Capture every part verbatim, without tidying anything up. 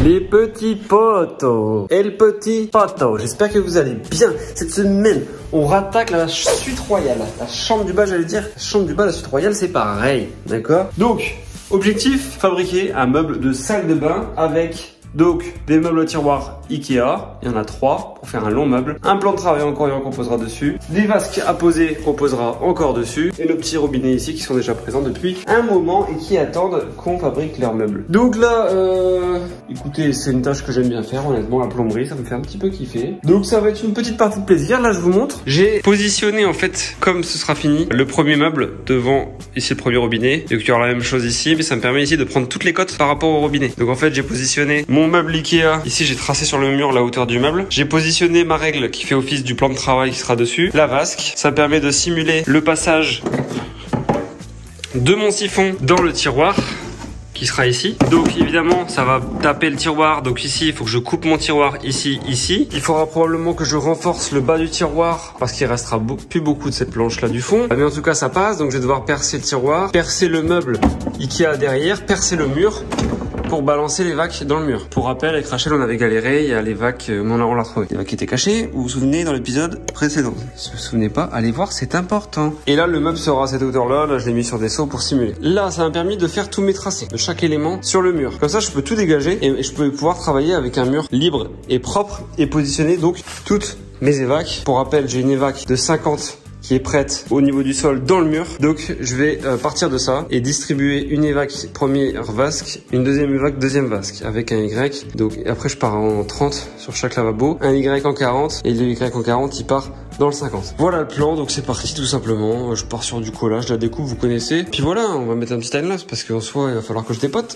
Les petits potos et le petit poteau, j'espère que vous allez bien. Cette semaine, on rattaque la suite royale. La chambre du bas, j'allais dire. La chambre du bas, la suite royale, c'est pareil, d'accord? Donc, objectif, fabriquer un meuble de salle de bain avec donc des meubles à tiroirs Ikea. Il y en a trois pour faire un long meuble. Un plan de travail encore et on posera dessus. Des vasques à poser qu'on posera encore dessus. Et nos petits robinets ici qui sont déjà présents depuis un moment et qui attendent qu'on fabrique leurs meubles. Donc là, euh, écoutez, c'est une tâche que j'aime bien faire. Honnêtement, la plomberie, ça me fait un petit peu kiffer. Donc ça va être une petite partie de plaisir. Là, je vous montre. J'ai positionné en fait, comme ce sera fini, le premier meuble devant ici le premier robinet. Donc il y aura la même chose ici, mais ça me permet ici de prendre toutes les cotes par rapport au robinet. Donc en fait, j'ai positionné mon meuble Ikea. Ici, j'ai tracé sur le mur la hauteur du meuble. J'ai positionné ma règle qui fait office du plan de travail qui sera dessus. La vasque, ça permet de simuler le passage de mon siphon dans le tiroir qui sera ici. Donc évidemment, ça va taper le tiroir. Donc ici, il faut que je coupe mon tiroir ici, ici. Il faudra probablement que je renforce le bas du tiroir parce qu'il restera be- plus beaucoup de cette planche là du fond. Mais en tout cas, ça passe. Donc je vais devoir percer le tiroir, percer le meuble Ikea derrière, percer le mur pour balancer les vacs dans le mur. Pour rappel, avec Rachel, on avait galéré. Il y a les vacs, euh, on l'a retrouvé. Les vacs étaient cachés. Vous vous souvenez dans l'épisode précédent. Si vous vous souvenez pas, allez voir, c'est important. Et là, le meuble sera à cette hauteur-là. Là, je l'ai mis sur des seaux pour simuler. Là, ça m'a permis de faire tous mes tracés de chaque élément sur le mur. Comme ça, je peux tout dégager et je peux pouvoir travailler avec un mur libre et propre et positionner donc toutes mes évacs. Pour rappel, j'ai une évac de cinquante qui est prête au niveau du sol dans le mur. Donc je vais euh, partir de ça et distribuer une évac première vasque, une deuxième évac deuxième vasque avec un Y. Donc après je pars en trente sur chaque lavabo, un Y en quarante et le Y en quarante il part dans le cinquante. Voilà le plan, donc c'est parti tout simplement. Je pars sur du collage, la découpe vous connaissez. Puis voilà, on va mettre un petit timelapse parce qu'en soi il va falloir que je dépote.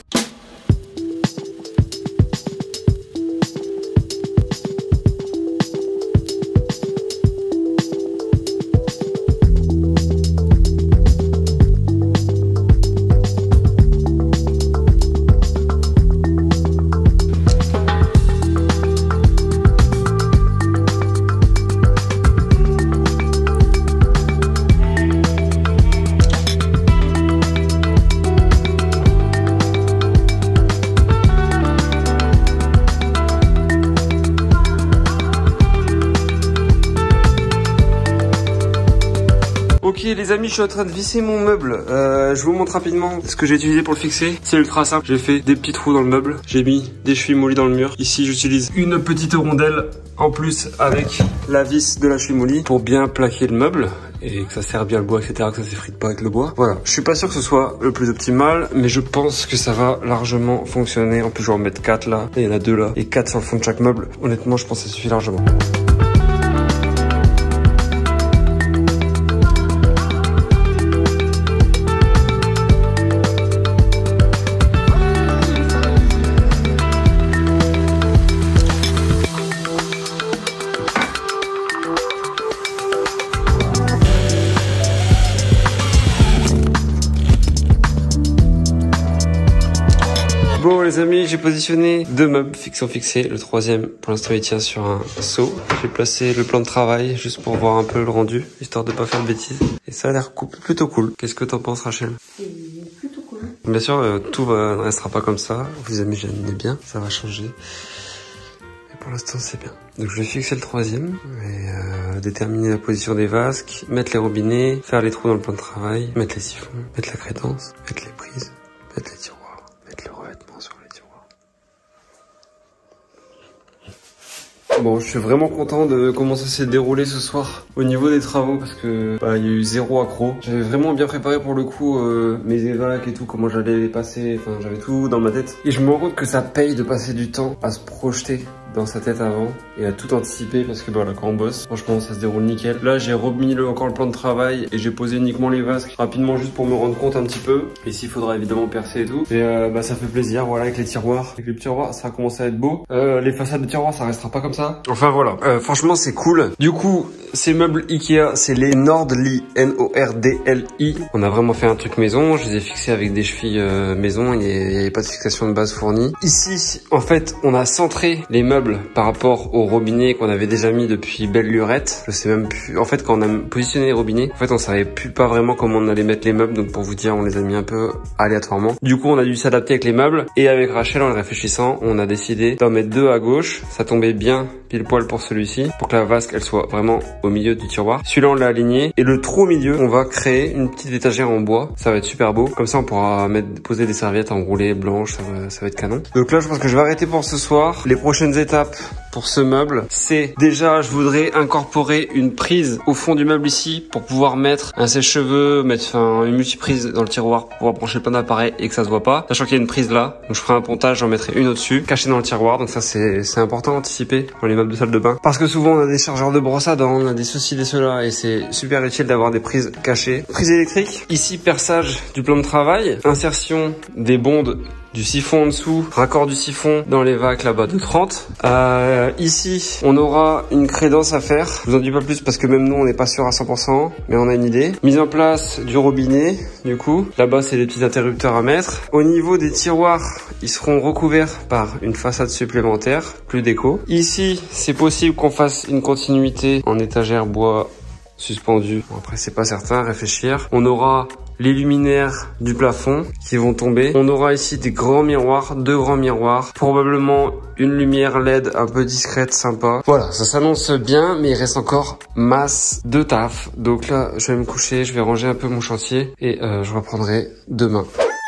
Ok les amis, je suis en train de visser mon meuble. Euh, je vous montre rapidement ce que j'ai utilisé pour le fixer. C'est ultra simple. J'ai fait des petits trous dans le meuble. J'ai mis des chevilles moulées dans le mur. Ici j'utilise une petite rondelle en plus avec la vis de la cheville molie pour bien plaquer le meuble et que ça serre bien le bois, et cetera. Que ça s'effrite pas avec le bois. Voilà. Je suis pas sûr que ce soit le plus optimal, mais je pense que ça va largement fonctionner. En plus je vais en mettre quatre là. Et il y en a deux là. Et quatre sur le fond de chaque meuble. Honnêtement je pense que ça suffit largement. Bon les amis, j'ai positionné deux meubles fixés fixés. Le troisième, pour l'instant, il tient sur un seau. J'ai placé le plan de travail juste pour voir un peu le rendu, histoire de pas faire de bêtises. Et ça a l'air plutôt cool. Qu'est-ce que t'en penses, Rachel? C'est plutôt cool. Bien sûr, euh, tout va, ne restera pas comme ça. Vous imaginez bien, ça va changer. Et pour l'instant, c'est bien. Donc je vais fixer le troisième et euh, déterminer la position des vasques, mettre les robinets, faire les trous dans le plan de travail, mettre les siphons, mettre la crédence, mettre les prises, mettre les tiroirs. Mettre le revêtement sur les tiroirs. Bon, je suis vraiment content de comment ça s'est déroulé ce soir au niveau des travaux parce que bah, il y a eu zéro accro. J'avais vraiment bien préparé pour le coup euh, mes évacs et tout, comment j'allais les passer, enfin j'avais tout dans ma tête. Et je me rends compte que ça paye de passer du temps à se projeter dans sa tête avant et à tout anticiper parce que voilà, quand on bosse, franchement ça se déroule nickel. Là j'ai remis le, encore le plan de travail et j'ai posé uniquement les vasques rapidement juste pour me rendre compte un petit peu. Et s'il faudra évidemment percer et tout. Et euh, bah ça fait plaisir, voilà, avec les tiroirs. Avec les tiroirs ça a commencé à être beau. Euh, les façades de tiroirs ça restera pas comme ça. Enfin voilà, euh, franchement c'est cool. Du coup ces meubles Ikea, c'est les Nordli, N O R D L I. On a vraiment fait un truc maison, je les ai fixés avec des chevilles euh, maison, il n'y avait pas de fixation de base fournie. Ici, en fait, on a centré les meubles par rapport au robinet qu'on avait déjà mis depuis belle lurette. Je sais même plus, en fait, quand on a positionné les robinets, en fait, on savait plus pas vraiment comment on allait mettre les meubles, donc pour vous dire, on les a mis un peu aléatoirement. Du coup, on a dû s'adapter avec les meubles, et avec Rachel, en les réfléchissant, on a décidé d'en mettre deux à gauche. Ça tombait bien pile poil pour celui-ci, pour que la vasque elle soit vraiment au milieu du tiroir. Celui-là on l'a aligné, et le trou au milieu, on va créer une petite étagère en bois. Ça va être super beau. Comme ça on pourra mettre, poser des serviettes enroulées blanches, ça va, ça va être canon. Donc là je pense que je vais arrêter pour ce soir. Les prochaines étapes pour ce meuble, c'est déjà je voudrais incorporer une prise au fond du meuble ici pour pouvoir mettre un sèche-cheveux, mettre enfin, une multiprise dans le tiroir pour pouvoir brancher plein d'appareils et que ça se voit pas. Sachant qu'il y a une prise là, donc je ferai un pontage, j'en mettrai une au-dessus, cachée dans le tiroir. Donc ça c'est c'est important d'anticiper pour les meubles de salle de bain, parce que souvent on a des chargeurs de brosse à dents, on a des ceci, des cela, et c'est super utile d'avoir des prises cachées. Prise électrique, ici perçage du plan de travail, insertion des bondes du siphon en dessous, raccord du siphon dans les vacs là-bas de trente. Euh, ici, on aura une crédence à faire. Je vous en dis pas plus parce que même nous, on n'est pas sûr à cent pour cent, mais on a une idée. Mise en place du robinet, du coup. Là-bas, c'est les petits interrupteurs à mettre. Au niveau des tiroirs, ils seront recouverts par une façade supplémentaire, plus déco. Ici, c'est possible qu'on fasse une continuité en étagère bois suspendu. Bon, après, c'est pas certain, réfléchir. On aura les luminaires du plafond qui vont tomber. On aura ici des grands miroirs, deux grands miroirs, probablement une lumière L E D un peu discrète, sympa. Voilà, ça s'annonce bien, mais il reste encore masse de taf. Donc là, je vais me coucher, je vais ranger un peu mon chantier et euh, je reprendrai demain.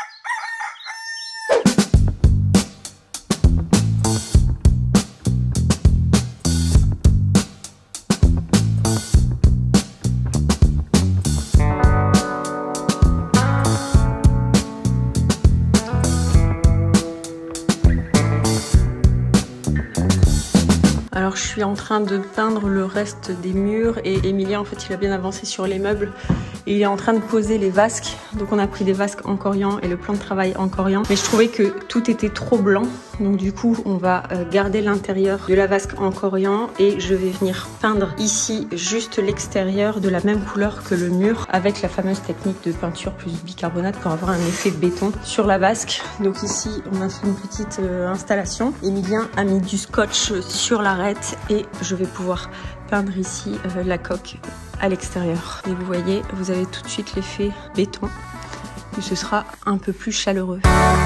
Alors je suis en train de peindre le reste des murs et Emilien en fait il a bien avancé sur les meubles et il est en train de poser les vasques. Donc on a pris des vasques en corian et le plan de travail en corian, mais je trouvais que tout était trop blanc, donc du coup on va garder l'intérieur de la vasque en corian et je vais venir peindre ici juste l'extérieur de la même couleur que le mur avec la fameuse technique de peinture plus bicarbonate pour avoir un effet béton sur la vasque. Donc ici on a fait une petite euh, installation. Emilien a mis du scotch sur l'arête et je vais pouvoir peindre ici euh, la coque à l'extérieur. Et vous voyez, vous avez tout de suite l'effet béton, et ce sera un peu plus chaleureux.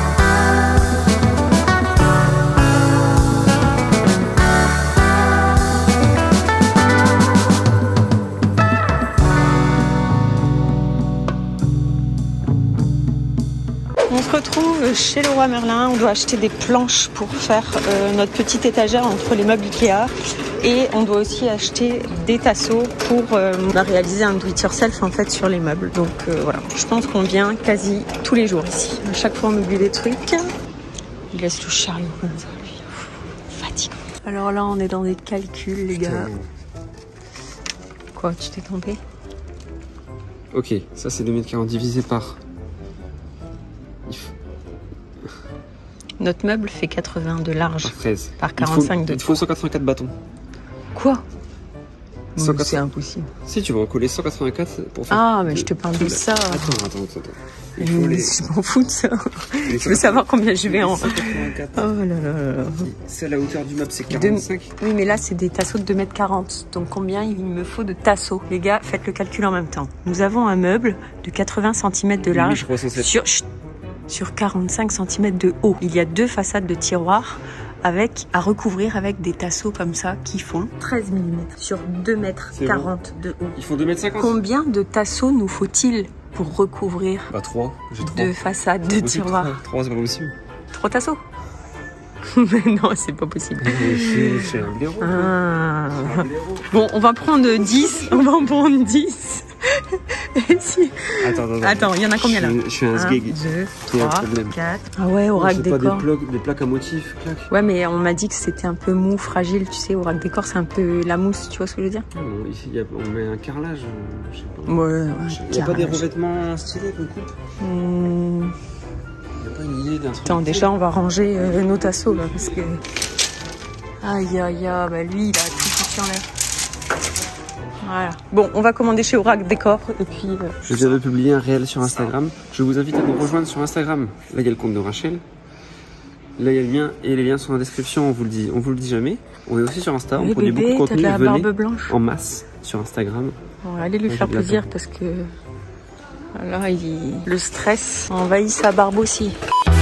On se retrouve chez Leroy Merlin, on doit acheter des planches pour faire euh, notre petite étagère entre les meubles Ikea et on doit aussi acheter des tasseaux pour euh, réaliser un do-it-yourself en fait sur les meubles. Donc euh, voilà, je pense qu'on vient quasi tous les jours ici. À chaque fois on oublie des trucs. Il laisse le chariot comme ça, lui. Fatigant. Alors là on est dans des calculs les gars. Quoi, tu t'es trompé? Ok, ça c'est deux mètres quarante divisé par... Notre meuble fait quatre-vingts de large par treize. Par quarante-cinq de Il te faut cent quatre-vingt-quatre bâtons. Quoi? cent quatre-vingts... C'est impossible. Si tu vas recoller cent quatre-vingt-quatre pour faire... Ah mais je te parle de ça. Attends, attends, attends. Je, les... je m'en fous de ça. Je veux savoir combien je vais en... cent quatre-vingt-quatre. Oh là là là. C'est à la hauteur du meuble, c'est quarante-cinq. De... Oui mais là c'est des tasseaux de deux mètres quarante. Donc combien il me faut de tasseaux? Les gars, faites le calcul en même temps. Nous avons un meuble de quatre-vingts centimètres de large sur... sur quarante-cinq centimètres de haut. Il y a deux façades de tiroirs avec, à recouvrir avec des tasseaux comme ça qui font treize millimètres sur deux mètres quarante bon. De haut. Ils font deux mètres cinquante. Combien de tasseaux nous faut-il pour recouvrir bah, trois. deux façades de tiroirs? trois, c'est pas possible. Trois tasseaux? Non, c'est pas possible. C'est un blaireau. Ah. Bon, on va prendre dix. On va en prendre dix. Si... Attends, attends, attends, il y en a combien là? Je suis un sgeg. deux, trois, quatre. Ah ouais, au rack décor. Des plaques, des plaques à motifs, clac. Ouais, mais on m'a dit que c'était un peu mou, fragile, tu sais, au rack décor, c'est un peu la mousse, tu vois ce que je veux dire? Ah bon, ici, y a, on met un carrelage, je sais pas. Ouais, ouais. Il n'y a pas des revêtements stylés qu'on coupe? mmh. Il n'y a pas une idée d'un truc? Attends, déjà, on va ranger euh, nos tasseaux là, parce que. Aïe, aïe, aïe, bah lui, il a tout foutu en l'air. Voilà. Bon, on va commander chez Aurac Décor et puis... Euh, je viens de publier un réel sur Instagram. Je vous invite à nous rejoindre sur Instagram. Là, il y a le compte de Rachel. Là, il y a le mien et les liens sont dans la description. On vous le dit, on vous le dit jamais. On est aussi sur Insta. On produit beaucoup de contenu. La barbe blanche. En masse sur Instagram. On va aller lui faire plaisir parce que là, il... le stress envahit sa barbe aussi.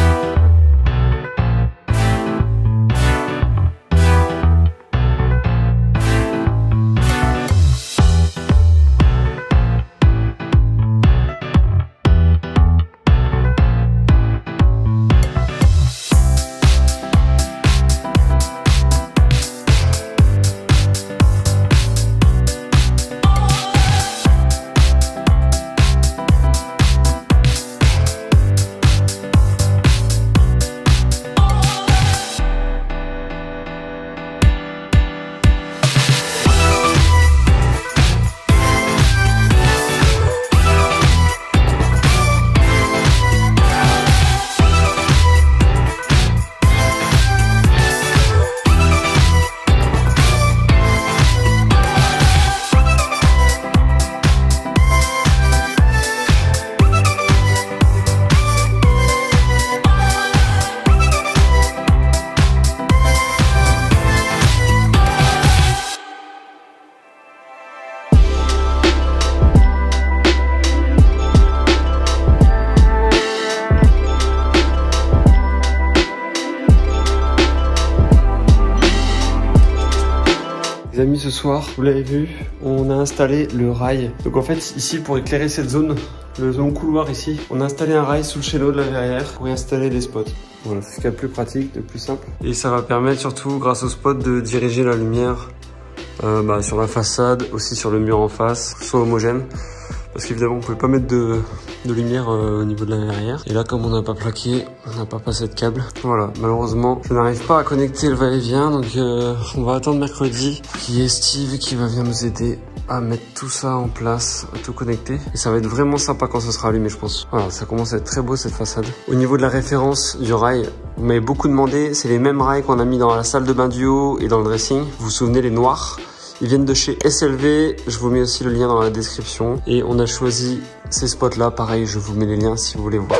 Les amis, ce soir, vous l'avez vu, on a installé le rail. Donc en fait, ici, pour éclairer cette zone, le zone couloir ici, on a installé un rail sous le chéneau de la verrière pour y installer des spots. Voilà, c'est ce qu'il y a de plus pratique, de plus simple. Et ça va permettre surtout, grâce aux spots, de diriger la lumière euh, bah, sur la façade, aussi sur le mur en face, soit homogène. Parce qu'évidemment, on ne pouvait pas mettre de, de lumière euh, au niveau de la verrière. Et là, comme on n'a pas plaqué, on n'a pas passé de câble. Voilà, malheureusement, je n'arrive pas à connecter le va-et-vient. Donc, euh, on va attendre mercredi. Qui est Steve qui va venir nous aider à mettre tout ça en place, à tout connecter. Et ça va être vraiment sympa quand ce sera allumé, je pense. Voilà, ça commence à être très beau cette façade. Au niveau de la référence du rail, vous m'avez beaucoup demandé. C'est les mêmes rails qu'on a mis dans la salle de bain du haut et dans le dressing. Vous vous souvenez, les noirs? Ils viennent de chez S L V, je vous mets aussi le lien dans la description. Et on a choisi ces spots là, pareil, je vous mets les liens si vous voulez voir.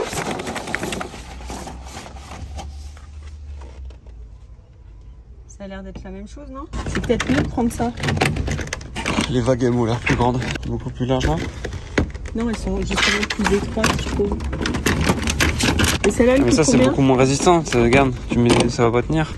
Ça a l'air d'être la même chose, non? C'est peut-être mieux de prendre ça. Les vagues elles m'ont l'air plus grandes, beaucoup plus larges là. Non, elles sont justement plus étroites, je trouve. Et celle-là, elle Mais ça c'est beaucoup moins résistant, regarde, tu mets, ça va pas tenir.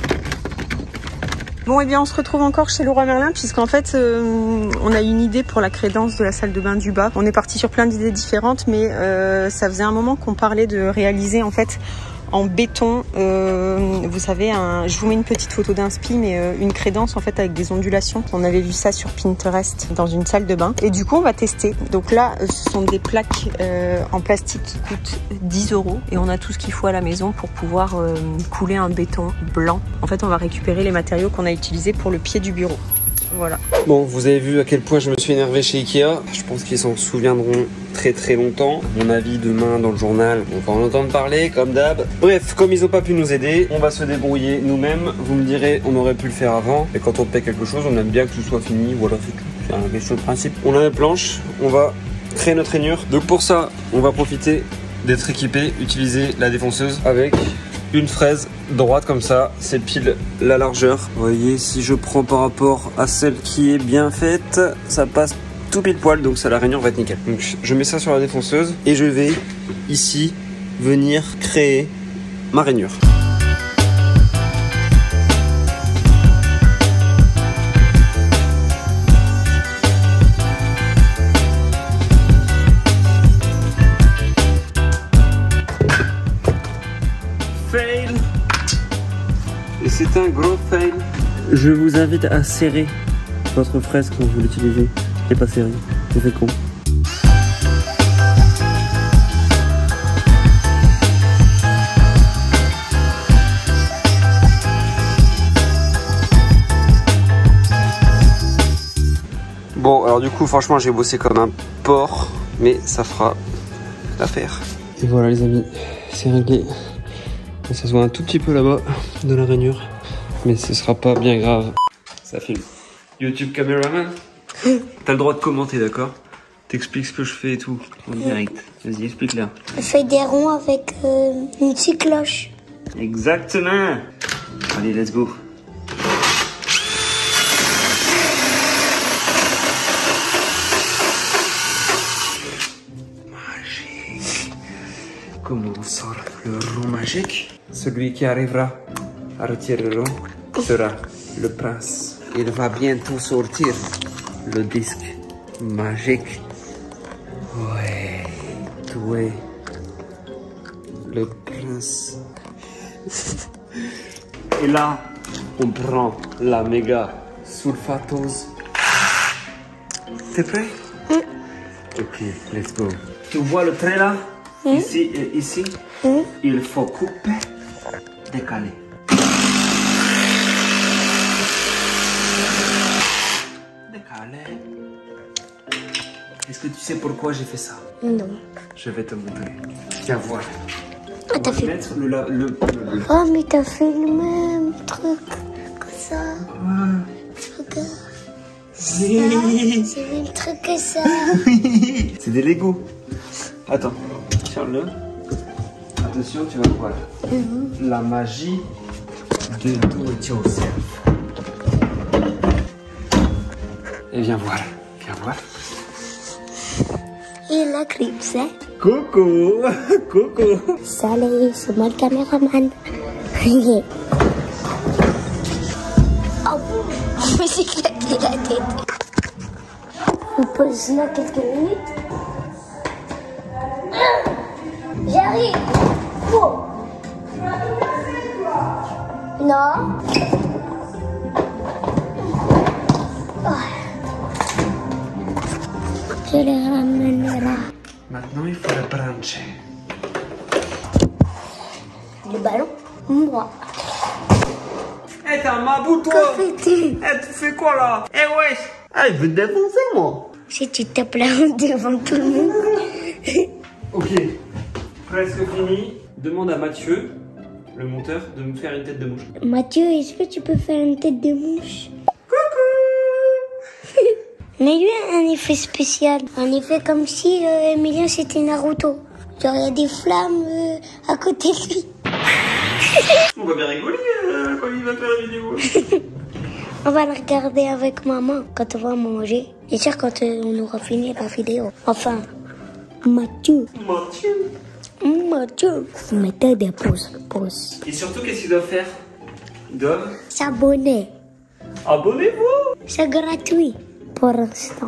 Bon, et eh bien on se retrouve encore chez Leroy Merlin puisqu'en fait euh, on a une idée pour la crédence de la salle de bain du bas. On est parti sur plein d'idées différentes, mais euh, ça faisait un moment qu'on parlait de réaliser en fait en béton, euh, vous savez, un, je vous mets une petite photo d'inspi, mais euh, une crédence en fait avec des ondulations. On avait vu ça sur Pinterest dans une salle de bain. Et du coup, on va tester. Donc là, ce sont des plaques euh, en plastique qui coûtent dix euros. Et on a tout ce qu'il faut à la maison pour pouvoir euh, couler un béton blanc. En fait, on va récupérer les matériaux qu'on a utilisés pour le pied du bureau. Voilà. Bon, vous avez vu à quel point je me suis énervé chez Ikea. Je pense qu'ils s'en souviendront très très longtemps. Mon avis demain dans le journal, on va en entendre parler comme d'hab. Bref, comme ils n'ont pas pu nous aider, on va se débrouiller nous-mêmes. Vous me direz, on aurait pu le faire avant. Et quand on paie quelque chose, on aime bien que tout soit fini. Voilà, c'est tout. C'est un question de principe. On a les planches, on va créer notre rainure. Donc pour ça, on va profiter d'être équipé, utiliser la défonceuse avec une fraise droite comme ça, c'est pile la largeur. Vous voyez, si je prends par rapport à celle qui est bien faite, ça passe tout pile poil, donc ça, la rainure va être nickel. Donc je mets ça sur la défonceuse et je vais ici venir créer ma rainure. Fail. Et c'est un gros fail. Je vous invite à serrer votre fraise quand vous l'utilisez. Et pas serré, c'est fait con. Bon, alors du coup, franchement, j'ai bossé comme un porc, mais ça fera l'affaire. Et voilà les amis, c'est réglé. Ça se voit un tout petit peu là-bas de la rainure, mais ce sera pas bien grave. Ça filme. YouTube cameraman. T'as le droit de commenter, d'accord? T'expliques ce que je fais et tout, en direct. Vas-y, explique-la. Je fais des ronds avec euh, une petite cloche. Exactement. Allez, let's go. Magique. Comment on sort le rond magique? Celui qui arrivera à retirer le rond sera le prince. Il va bientôt sortir le disque magique. Ouais, tu es le prince. Et là, on prend la méga sulfatose. T'es prêt? Mm. Ok, let's go. Tu vois le trait là? Mm. Ici et ici. Mm. Il faut couper, décaler. Décaler. Est-ce que tu sais pourquoi j'ai fait ça? Non. Je vais te montrer. Tiens, voilà. Ah, t'as fait... Mettre le, le, le, le... Oh, mais t'as fait le même truc que ça. Ouais. Regarde. Ça, c'est le même truc que ça. C'est des Lego. Attends, tiens-le. Attention, tu vas voir. Mm-hmm. La magie de do it yourself. Et viens voir. Viens voir. Et la clips, hein? Coucou. Coucou. Salut, c'est moi le caméraman. Oh, je me suis éclaté la tête. On pose là quelques minutes. J'arrive. Oh. Non. Oh. Je les ramène là. Maintenant, il faut le brancher. Le ballon, moi. Eh, hey, t'es un mabou, toi. Que fais-tu? Eh, hey, tu fais quoi, là? Eh, hey, wesh. Ah, il veut te défoncer, moi. Si tu tapes la honte devant tout le monde. Ok, presque fini. Demande à Mathieu, le monteur, de me faire une tête de mouche. Mathieu, est-ce que tu peux faire une tête de mouche? Coucou. Mais lui a un effet spécial. Un effet comme si euh, Emilien c'était Naruto. Genre il y a des flammes euh, à côté de lui. On va bien rigoler euh, quand il va faire la vidéo. On va la regarder avec maman quand on va manger. Et sûr quand euh, on aura fini la vidéo. Enfin, Mathieu. Mathieu. Mathieu. Mettez des pouces, pouces. Et surtout, qu'est-ce qu'ils doivent faire? Ils doivent s'abonner. Abonnez-vous. C'est gratuit pour l'instant.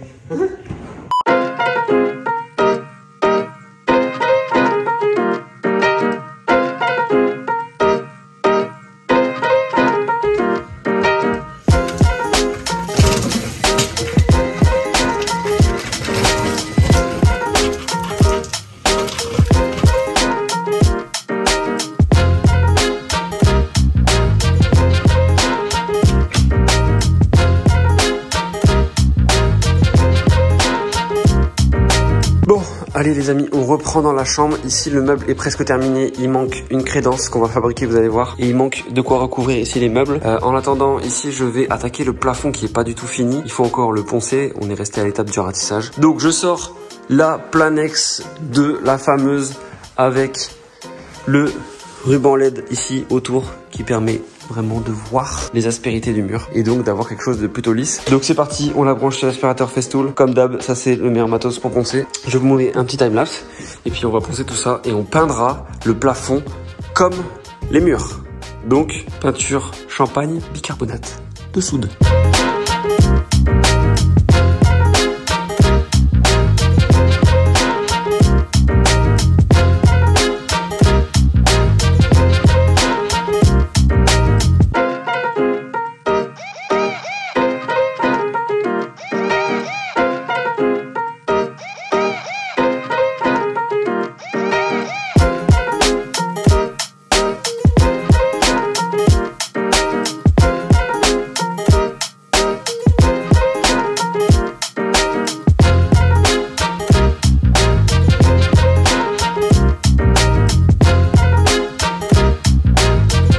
Allez les amis, on reprend dans la chambre. Ici le meuble est presque terminé. Il manque une crédence qu'on va fabriquer, vous allez voir. Et il manque de quoi recouvrir ici les meubles. Euh, en attendant, ici je vais attaquer le plafond qui est pas du tout fini. Il faut encore le poncer. On est resté à l'étape du ratissage. Donc je sors la Planex de la fameuse avec le ruban L E D ici autour qui permet vraiment de voir les aspérités du mur et donc d'avoir quelque chose de plutôt lisse. Donc c'est parti, on la branche sur l'aspirateur Festool. Comme d'hab, ça c'est le meilleur matos pour poncer. Je vais vous montrer un petit timelapse et puis on va poncer tout ça et on peindra le plafond comme les murs. Donc peinture champagne bicarbonate de soude.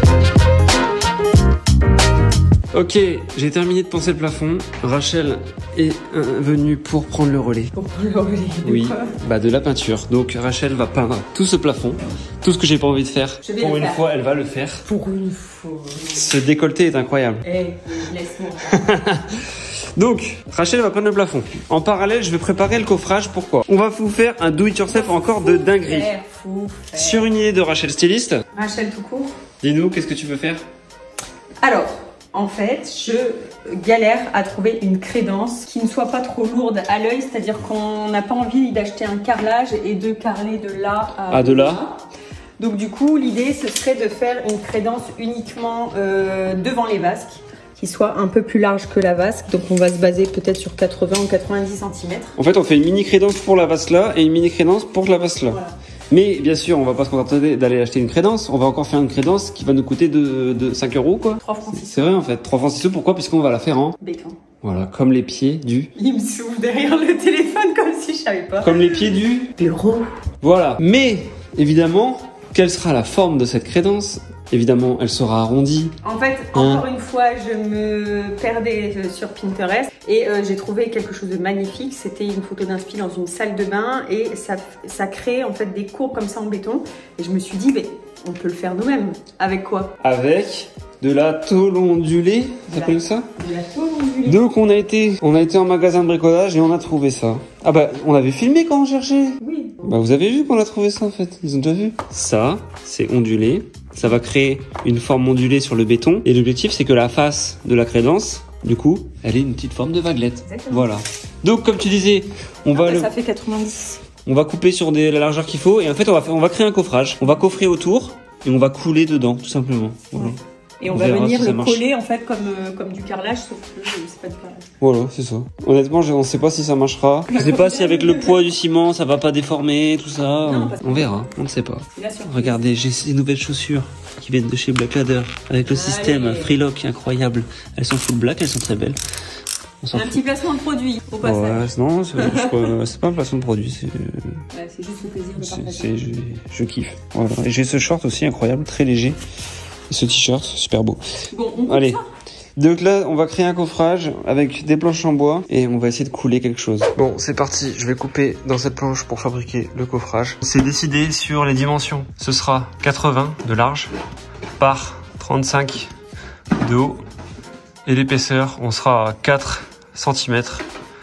Ok, j'ai terminé de poncer le plafond. Rachel est euh, venu pour prendre le relais. Pour prendre le relais. Oui, bah de la peinture. Donc Rachel va peindre tout ce plafond. Tout ce que j'ai pas envie de faire. Pour une faire. fois, elle va le faire. Pour une fois. Ce décolleté est incroyable. Eh, hey, laisse-moi. Donc, Rachel va peindre le plafond. En parallèle, je vais préparer le coffrage. Pourquoi? On va vous faire un do-it-yourself encore de dinguerie. Faire, fou, faire. Sur une idée de Rachel styliste. Rachel tout court. Dis-nous, qu'est-ce que tu veux faire? Alors, en fait, je galère à trouver une crédence qui ne soit pas trop lourde à l'œil. C'est-à-dire qu'on n'a pas envie d'acheter un carrelage et de carreler de là à... Ah, de là. Donc du coup, l'idée, ce serait de faire une crédence uniquement euh, devant les vasques, qui soit un peu plus large que la vasque. Donc on va se baser peut-être sur quatre-vingts ou quatre-vingt-dix centimètres. En fait, on fait une mini crédence pour la vasque là et une mini crédence pour la vasque là. Voilà. Mais bien sûr, on va pas se contenter d'aller acheter une crédence. On va encore faire une crédence qui va nous coûter de, de cinq euros quoi. trois francs six sous. C'est vrai en fait, trois francs six sous. Pourquoi? Puisqu'on va la faire en béton. Voilà, comme les pieds du... Il me souffle derrière le téléphone comme si je savais pas. Comme les pieds du... bureau. Voilà. Mais, évidemment, quelle sera la forme de cette crédence? Évidemment, elle sera arrondie. En fait, encore hein une fois, je me perdais sur Pinterest et euh, j'ai trouvé quelque chose de magnifique. C'était une photo d'inspi dans une salle de bain et ça, ça crée en fait des courbes comme ça en béton. Et je me suis dit, mais on peut le faire nous-mêmes. Avec quoi? Avec de la tôle ondulée, ça s'appelle ça? De la tôle ondulée. Donc on a été, on a été en magasin de bricolage et on a trouvé ça. Ah bah, on avait filmé quand on cherchait. Oui. Bah vous avez vu qu'on a trouvé ça en fait, ils ont déjà vu. Ça, c'est ondulé. Ça va créer une forme ondulée sur le béton. Et l'objectif, c'est que la face de la crédence, du coup, elle ait une petite forme de vaguelette. Exactement. Voilà. Donc, comme tu disais, on ah va bah, le... ça fait quatre-vingt-dix. On va couper sur des, la largeur qu'il faut. Et en fait, on va, faire, on va créer un coffrage. On va coffrer autour et on va couler dedans, tout simplement. Voilà. Et on, on va venir si le coller en fait comme, euh, comme du carrelage, sauf que c'est pas du carrelage. Voilà, c'est ça. Honnêtement, je, on ne sait pas si ça marchera. Je ne sais pas si avec le poids du ciment, ça va pas déformer, tout ça. Non, on verra, on ne sait pas. Regardez, j'ai ces nouvelles chaussures qui viennent de chez Black Ladder avec le Allez. système Freelock incroyable. Elles sont full black, elles sont très belles. Un fout. Petit placement de produit au passage. Ouais, non, c'est pas un placement de produit, c'est ouais, juste le plaisir de partager. Je, je kiffe. Voilà. Et j'ai ce short aussi incroyable, très léger. Et ce t-shirt, super beau. Bon, on Allez. Ça. Donc là, on va créer un coffrage avec des planches en bois et on va essayer de couler quelque chose. Bon, c'est parti. Je vais couper dans cette planche pour fabriquer le coffrage. C'est décidé sur les dimensions. Ce sera quatre-vingts de large par trente-cinq de haut. Et l'épaisseur, on sera à quatre centimètres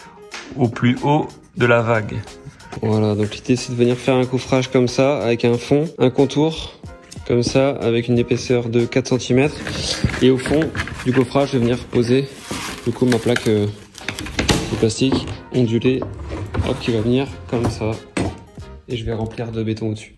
au plus haut de la vague. Voilà, donc l'idée c'est de venir faire un coffrage comme ça avec un fond, un contour. Comme ça, avec une épaisseur de quatre centimètres. Et au fond du coffrage, je vais venir poser du coup ma plaque euh, de plastique ondulée, hop, qui va venir comme ça. Et je vais remplir de béton au-dessus.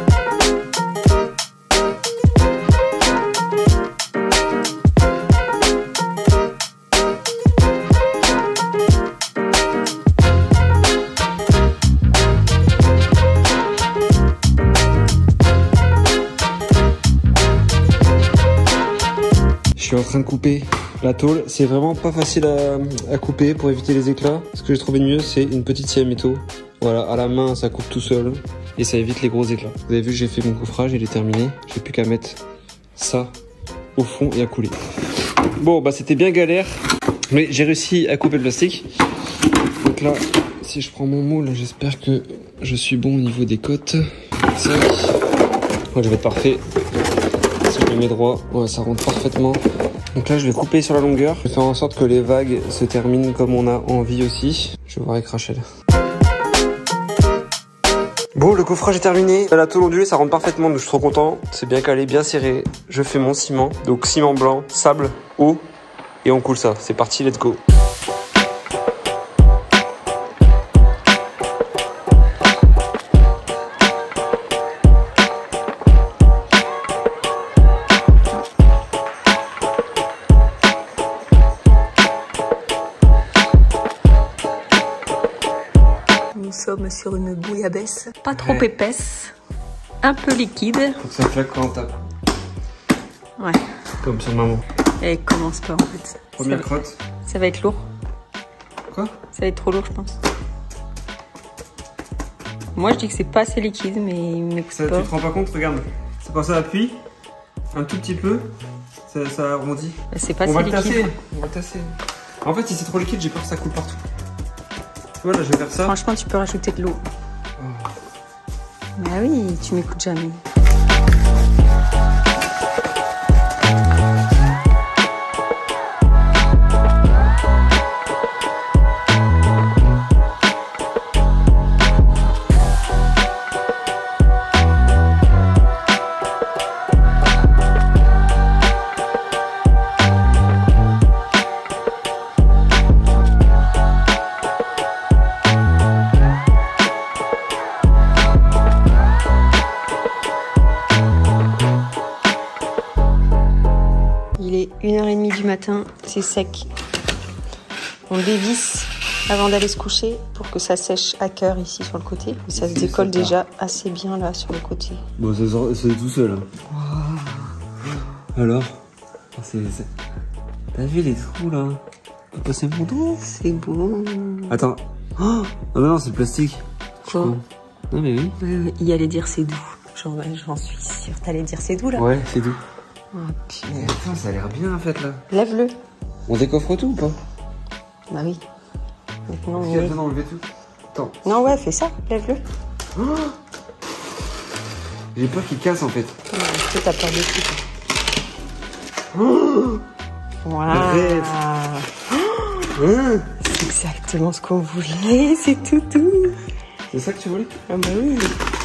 Je suis en train de couper la tôle. C'est vraiment pas facile à, à couper pour éviter les éclats. Ce que j'ai trouvé de mieux, c'est une petite scie à métaux. Voilà, à la main, ça coupe tout seul et ça évite les gros éclats. Vous avez vu, j'ai fait mon coffrage, il est terminé. J'ai plus qu'à mettre ça au fond et à couler. Bon, bah c'était bien galère, mais j'ai réussi à couper le plastique. Donc là, si je prends mon moule, j'espère que je suis bon au niveau des côtes. Tac. Ouais, je vais être parfait. Si je le mets droit, ouais, ça rentre parfaitement. Donc là, je vais couper sur la longueur. Je vais faire en sorte que les vagues se terminent comme on a envie aussi. Je vais voir avec Rachel. Bon, le coffrage est terminé. La tôle ondulée, ça rentre parfaitement, donc je suis trop content. C'est bien calé, bien serré. Je fais mon ciment. Donc ciment blanc, sable, eau. Et on coule ça. C'est parti, let's go. Nous sommes sur une bouillabaisse, pas trop ouais. épaisse, un peu liquide. Faut que ça claque quand on tape. Ouais. Comme sur maman. Et commence pas en fait. Première ça crotte. Va... Ça va être lourd. Quoi? Ça va être trop lourd, je pense. Moi, je dis que c'est pas assez liquide, mais il m'écoute pas. Tu te rends pas compte? Regarde. C'est quand ça appuie un tout petit peu, ça, ça arrondit. C'est pas on assez va liquide. Le tasser. On va le tasser. En fait, si c'est trop liquide, j'ai peur que ça coule partout. Voilà, je vais faire ça. Franchement, tu peux rajouter de l'eau. Oh. Bah oui, tu m'écoutes jamais. une heure trente du matin, c'est sec. On dévisse avant d'aller se coucher pour que ça sèche à cœur ici sur le côté. Et ça se décolle déjà assez bien là sur le côté. Bon, c'est tout seul. Hein. Wow. Alors c'est, c'est... T'as vu les trous là? T'as passé mon dos? C'est beau. Attends. Oh, ah bah non, c'est le plastique. Quoi? Non mais oui. Euh, il allait dire c'est doux. J'en, j'en suis sûre. T'allais dire c'est doux là? Ouais, c'est doux. Oh, putain. Attends, ça a l'air bien en fait là. Lève-le. On décoffre tout ou pas? Bah oui. Maintenant, on oui. besoin d'enlever tout. Attends. Non, ouais, fais ça, lève-le. Oh, j'ai peur qu'il casse en fait. Est-ce que t'as peur de tout? Oh, voilà. Arrête. Oh, c'est exactement ce qu'on voulait, c'est tout doux. C'est ça que tu voulais? Ah bah oui.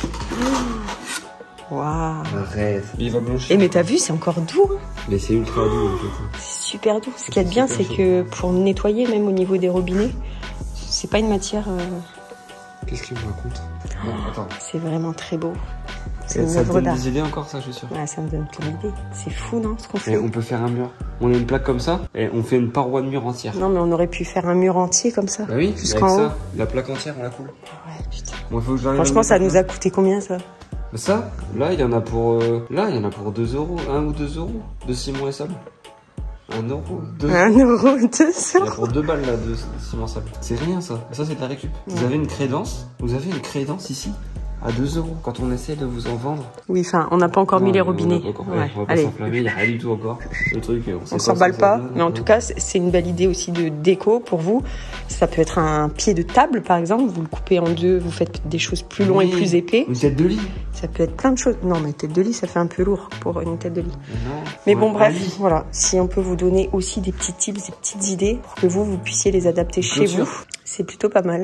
Waouh. Arrête. Il va blanchir. Et mais t'as vu, c'est encore doux. Hein. Mais c'est ultra doux en fait. C'est super doux. Ce qu'il y a de bien, c'est que pour nettoyer, même au niveau des robinets, c'est pas une matière... Euh... Qu'est-ce qu'il me raconte? Non, attends. C'est vraiment très beau. C'est ça te donne des idées encore, ça, je suis sûr. Ouais, ça me donne plein d'idées. C'est fou, non, ce qu'on fait. Et on peut faire un mur. On a une plaque comme ça, et on fait une paroi de mur entière. Non, mais on aurait pu faire un mur entier comme ça. Bah oui, jusqu'en haut. Ça, la plaque entière, on la coule. Ouais, putain. Bon, faut que franchement, ça nous a coûté combien, ça? Ça, là, il y en a pour... Euh, là, il y en a pour deux euros. un ou deux euros. De ciment et sable. un euro. deux un euro, deux euros. Il y a pour deux balles, là, de ciment sable. C'est rien, ça. Ça, c'est de la récup. Ouais. Vous avez une crédence. Vous avez une crédence ici à deux euros quand on essaie de vous en vendre. Oui, enfin, on n'a pas encore non, mis les robinets. On, encore, ouais. Ouais, on va pas s'enflammer, il n'y a rien du tout encore. Le truc, on, on s'emballe pas, pas mais en tout cas, c'est une belle idée aussi de déco pour vous. Ça peut être un pied de table, par exemple. Vous le coupez en deux, vous faites des choses plus longs oui. et plus épais. Une tête de lit. Ça peut être plein de choses. Non, mais tête de lit, ça fait un peu lourd pour une tête de lit. Non, mais bon, bref, voilà. Si on peut vous donner aussi des petits tips, des petites idées pour que vous, vous puissiez les adapter chez vous, c'est plutôt pas mal.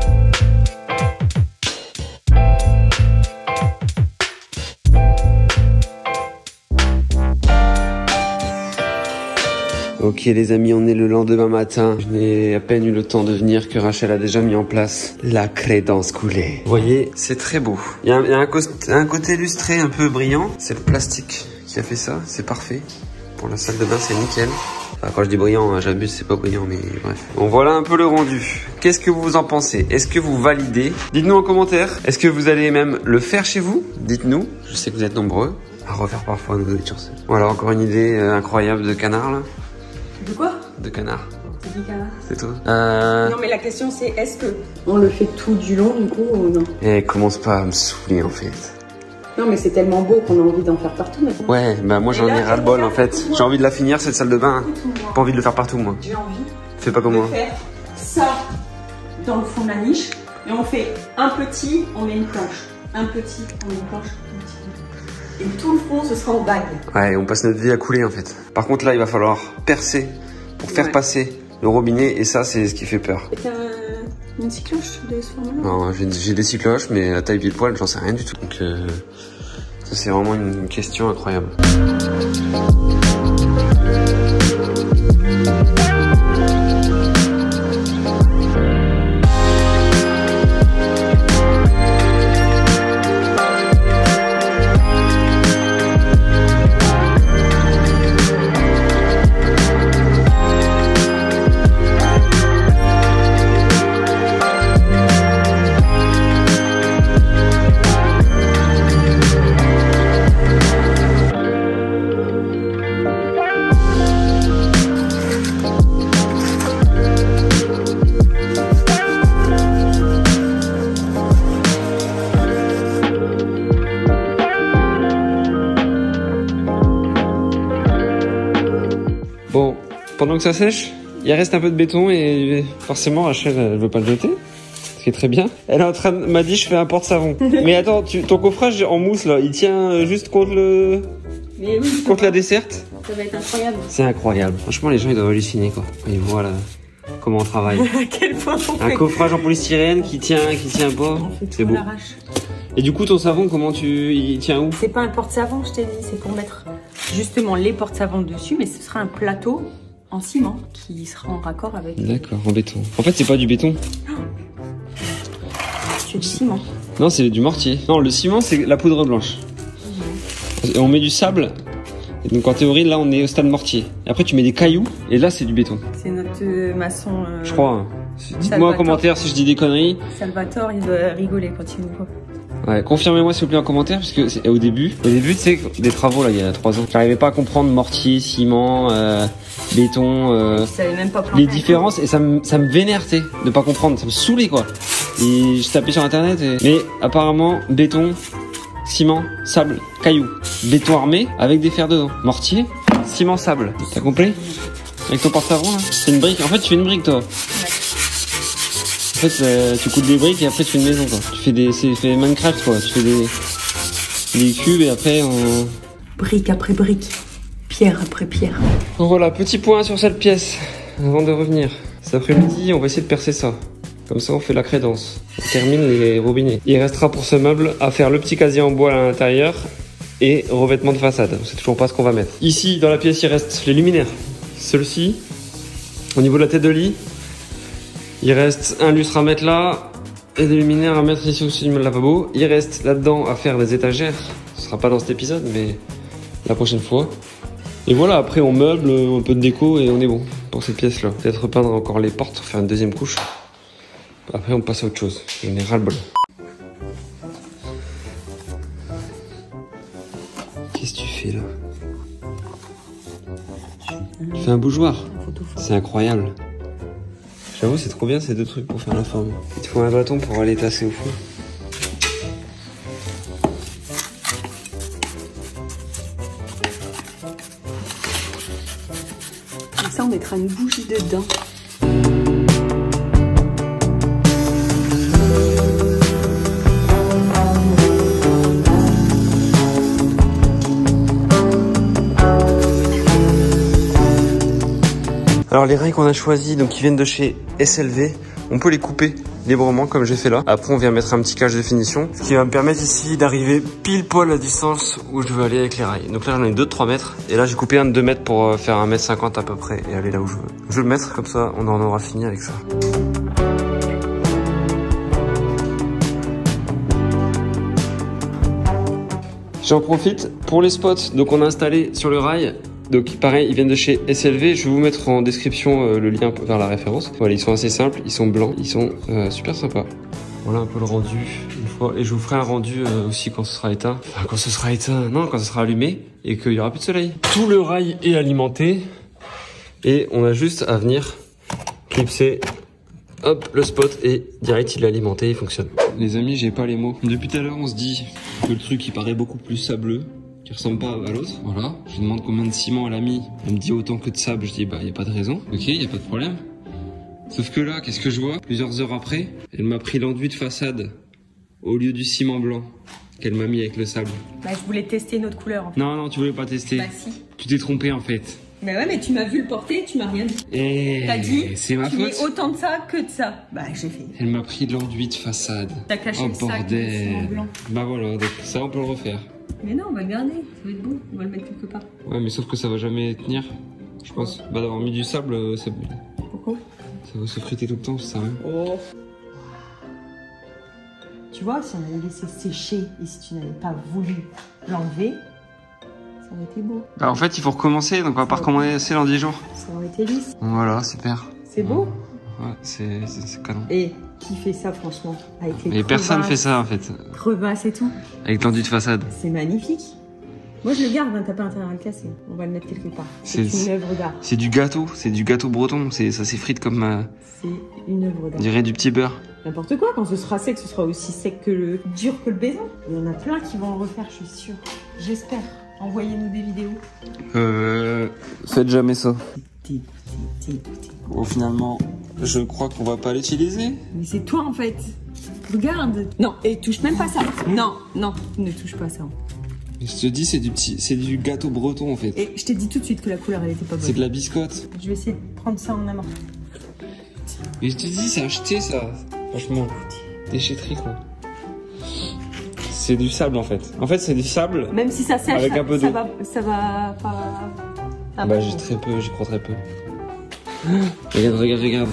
Ok les amis, on est le lendemain matin. Je n'ai à peine eu le temps de venir que Rachel a déjà mis en place la crédence coulée. Vous voyez, c'est très beau. Il y a, un, il y a un, un côté illustré un peu brillant. C'est le plastique qui a fait ça, c'est parfait. Pour la salle de bain, c'est nickel. Enfin, quand je dis brillant, j'abuse, c'est pas brillant, mais bref. Bon, voilà un peu le rendu. Qu'est-ce que vous en pensez? Est-ce que vous validez? Dites-nous en commentaire. Est-ce que vous allez même le faire chez vous? Dites-nous. Je sais que vous êtes nombreux à refaire parfois nos études. Voilà, encore une idée euh, incroyable de canard, là. De quoi? De canard. C'est du canard. C'est tout. Euh... Non mais la question c'est est-ce que on le fait tout du long du coup ou non? Eh, commence pas à me saouler en fait. Non mais c'est tellement beau qu'on a envie d'en faire partout maintenant. Ouais, bah moi j'en ai ras le bol en fait. J'ai envie de la finir cette salle de bain. Pas envie de le faire partout moi. J'ai envie. Fais pas comme moi. Faire ça dans le fond de la niche et on fait un petit, on met une planche. Un petit, on met une planche. Et tout le fond, ce sera en bague. Ouais, on passe notre vie à couler en fait. Par contre là, il va falloir percer pour faire ouais. passer le robinet et ça, c'est ce qui fait peur. Et t'as une cycloche de ce format-là? Non, j'ai des cycloches, mais la taille pile poil, j'en sais rien du tout. Donc euh, ça, c'est vraiment une question incroyable. Bon, pendant que ça sèche, il reste un peu de béton et forcément Rachel elle veut pas le jeter. Ce qui est très bien. Elle est en train de... m'a dit je fais un porte-savon. Mais attends, tu... ton coffrage en mousse là, il tient juste contre le... Mais oui, contre la desserte. Ça va être incroyable. C'est incroyable. Franchement les gens ils doivent halluciner quoi. Ils voient là comment on travaille. À quel point on Un fait... coffrage en polystyrène qui tient, qui tient pas. C'est beau. Et du coup ton savon comment tu... il tient où? C'est pas un porte-savon je t'ai dit, c'est pour mettre justement les porte-savons dessus, mais ce sera un plateau en ciment qui sera en raccord avec... D'accord, en béton. En fait c'est pas du béton. C'est du ciment. Non, c'est du mortier. Non, le ciment, c'est la poudre blanche. Et on met du sable. Et donc en théorie, là, on est au stade mortier. Et après, tu mets des cailloux. Et là, c'est du béton. C'est notre euh, maçon... Euh... Je crois. Hein. Dites-moi en commentaire si je dis des conneries. Salvatore, il doit rigoler quand il nous voit. Ouais, confirmez-moi s'il vous plaît en commentaire, parce que c'est au début, au début, tu sais, des travaux là, il y a trois ans, j'arrivais pas à comprendre mortier, ciment, euh, béton, euh, je savais même pas les différences, et ça me, ça me vénère, tu sais, de pas comprendre, ça me saoulait quoi. Et je tapais sur internet, et... mais apparemment, béton, ciment, sable, cailloux, béton armé avec des fers dedans, mortier, ciment, sable. T'as compris? Avec ton porte-savon là, c'est une brique. En fait, tu fais une brique toi. En fait, euh, tu coudes des briques et après tu fais une maison quoi. Tu fais des, c'est fait Minecraft quoi. Tu fais des, des cubes et après on... Brique après brique, pierre après pierre. Donc voilà, petit point sur cette pièce avant de revenir. Cet après-midi, on va essayer de percer ça. Comme ça, on fait la crédence. On termine les robinets. Il restera pour ce meuble à faire le petit casier en bois à l'intérieur et revêtement de façade. On sait toujours pas ce qu'on va mettre. Ici, dans la pièce, il reste les luminaires. Ceux-ci, au niveau de la tête de lit. Il reste un lustre à mettre là et des luminaires à mettre ici au-dessus du lavabo. Il reste là-dedans à faire des étagères. Ce sera pas dans cet épisode, mais la prochaine fois. Et voilà, après on meuble, un peu de déco et on est bon pour cette pièce-là. Peut-être repeindre encore les portes, faire une deuxième couche. Après on passe à autre chose. J'en ai ras-le-bol. Qu'est-ce que tu fais là? Tu fais un bougeoir. C'est incroyable. J'avoue, c'est trop bien ces deux trucs pour faire la forme. Il te faut un bâton pour aller tasser au fond. Comme ça, on mettra une bougie dedans. Alors les rails qu'on a choisis, donc qui viennent de chez S L V, on peut les couper librement comme j'ai fait là. Après on vient mettre un petit cache de finition, ce qui va me permettre ici d'arriver pile poil à la distance où je veux aller avec les rails. Donc là j'en ai deux de trois mètres et là j'ai coupé un de deux mètres pour faire un mètre cinquante à peu près et aller là où je veux. Je vais le mettre comme ça, on en aura fini avec ça. J'en profite pour les spots, donc on a installé sur le rail. Donc pareil, ils viennent de chez S L V, je vais vous mettre en description euh, le lien vers la référence. Voilà, ils sont assez simples, ils sont blancs, ils sont euh, super sympas. Voilà un peu le rendu une fois, et je vous ferai un rendu euh, aussi quand ce sera éteint. Enfin quand ce sera éteint, non, quand ce sera allumé et qu'il y aura plus de soleil. Tout le rail est alimenté et on a juste à venir clipser, hop, le spot et direct il est alimenté, il fonctionne. Les amis, j'ai pas les mots. Depuis tout à l'heure on se dit que le truc il paraît beaucoup plus sableux, qui ressemble pas à l'autre. Voilà, je lui demande combien de ciment elle a mis. Elle me dit autant que de sable. Je dis bah y a pas de raison. Ok, y a pas de problème. Sauf que là, qu'est-ce que je vois? Plusieurs heures après, elle m'a pris l'enduit de façade au lieu du ciment blanc qu'elle m'a mis avec le sable. Bah je voulais tester une autre couleur en fait. Non non, tu voulais pas tester. Bah si. Tu t'es trompé en fait. Bah ouais, mais tu m'as vu le porter, tu m'as rien dit. Et t'as dit c'est ma tu faute. mets autant de ça que de ça. Bah j'ai fait. Elle m'a pris de l'enduit de façade. T'as caché oh, le sac bordel. de ciment blanc. Bah voilà, donc ça on peut le refaire. Mais non, on va le garder, ça va être beau, on va le mettre quelque part. Ouais, mais sauf que ça va jamais tenir, je pense. Bah d'avoir mis du sable, ça, Pourquoi? Ça va se friter tout le temps, ça sert à rien. Oh. Tu vois, si on avait laissé sécher et si tu n'avais pas voulu l'enlever, ça aurait été beau. Bah en fait, il faut recommencer, donc on va pas recommencer dans dix jours. Ça aurait été lisse. Voilà, super. C'est beau? Ouais, c'est canon. Et qui fait ça franchement? Avec les Mais personne fait ça en fait. Crevasses et tout. Avec l'enduit de façade. C'est magnifique. Moi je le garde, hein, t'as pas intérêt à le casser. On va le mettre quelque part. C'est une œuvre d'art. C'est du gâteau, c'est du gâteau breton. Ça s'effrite comme... Euh, c'est une œuvre d'art. On dirait du petit beurre. N'importe quoi, quand ce sera sec, ce sera aussi sec que le... dur que le baiser. Il y en a plein qui vont le refaire, je suis sûre. J'espère. Envoyez-nous des vidéos. Euh... Faites jamais ça. Petit, petit, petit, petit. Bon, finalement, je crois qu'on va pas l'utiliser. Mais c'est toi en fait. Regarde. Non, et touche même pas ça. Non, non, ne touche pas ça. Je te dis, c'est du petit, c'est du gâteau breton en fait. Et je t'ai dit tout de suite que la couleur elle était pas bonne. C'est de la biscotte. Je vais essayer de prendre ça en amont. Mais je te dis, c'est acheté ça. Franchement, déchetterie quoi. C'est du sable en fait. En fait, c'est du sable. Même si ça sèche, avec ça, un peu ça d'eau. va, ça va pas. Ça bah va j'ai pas. très peu, j'y crois très peu. Regarde, regarde, regarde.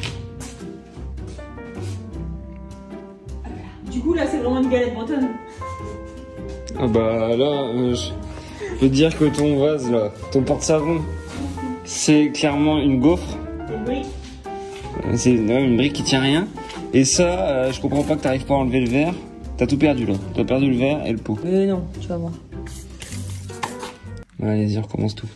Du coup là, c'est vraiment une galette bretonne. Ah bah là, euh, je peux te dire que ton vase là, ton porte-savon, c'est clairement une gaufre. Une brique. C'est ouais, une brique qui tient rien. Et ça, euh, je comprends pas que t'arrives pas à enlever le verre. T'as tout perdu là. T'as perdu le verre et le pot. Euh non, tu vas voir. Ouais, allez-y, on recommence tout.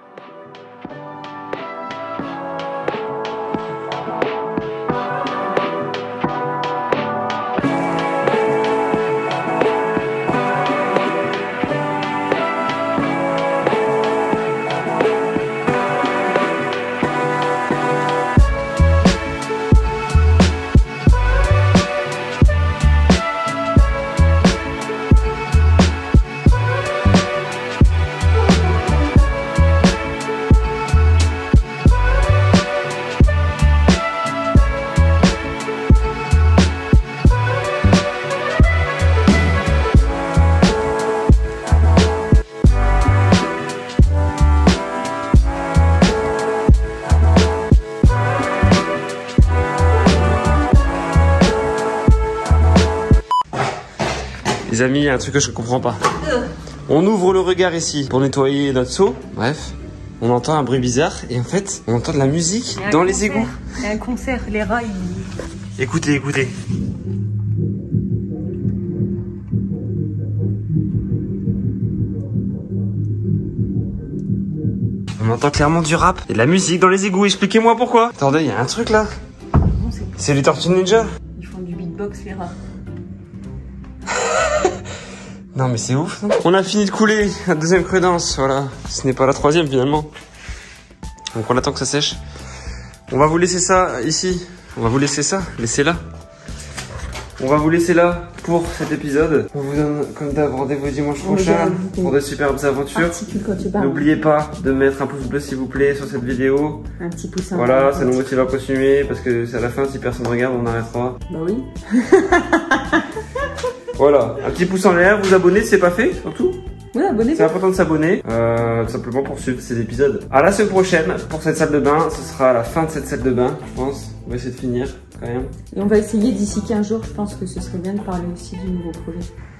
Les amis, il y a un truc que je comprends pas. On ouvre le regard ici pour nettoyer notre seau. Bref, on entend un bruit bizarre et en fait, on entend de la musique dans les égouts. Il y a un concert, les rats ils... Écoutez, écoutez. On entend clairement du rap et de la musique dans les égouts. Expliquez-moi pourquoi. Attendez, il y a un truc là. C'est les Tortues Ninja. Ils font du beatbox les rats. Non mais c'est ouf. Non, on a fini de couler la deuxième crédence, voilà. Ce n'est pas la troisième finalement. Donc on attend que ça sèche. On va vous laisser ça ici. On va vous laisser ça, laissez-la. On va vous laisser là pour cet épisode. On vous donne comme d'hab rendez-vous dimanche prochain pour de superbes aventures. N'oubliez pas de mettre un pouce bleu s'il vous plaît sur cette vidéo. Un petit pouce. Voilà, ça nous motive à continuer parce que c'est à la fin, si personne regarde, on arrêtera. Bah oui. Voilà, un petit pouce en l'air, vous abonner si c'est pas fait, surtout. Oui, abonnez-vous. C'est important de s'abonner, euh, tout simplement pour suivre ces épisodes. À la semaine prochaine, pour cette salle de bain, ce sera la fin de cette salle de bain, je pense. On va essayer de finir, quand même. Et on va essayer d'ici quinze jours, je pense que ce serait bien de parler aussi du nouveau projet.